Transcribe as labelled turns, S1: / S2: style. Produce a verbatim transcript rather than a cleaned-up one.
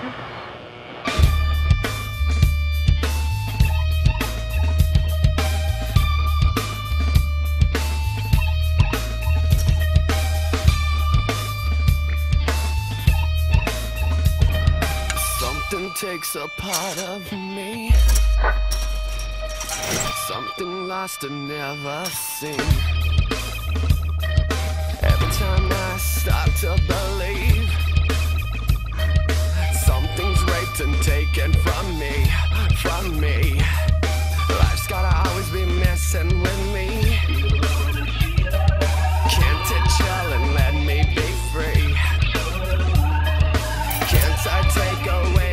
S1: Something takes a part of me, something lost and never seen. Every time I start to believe, something's raped and taken from me, from me. Life's gotta always be messing with me. Can't it chill and let me be free? Can't I take away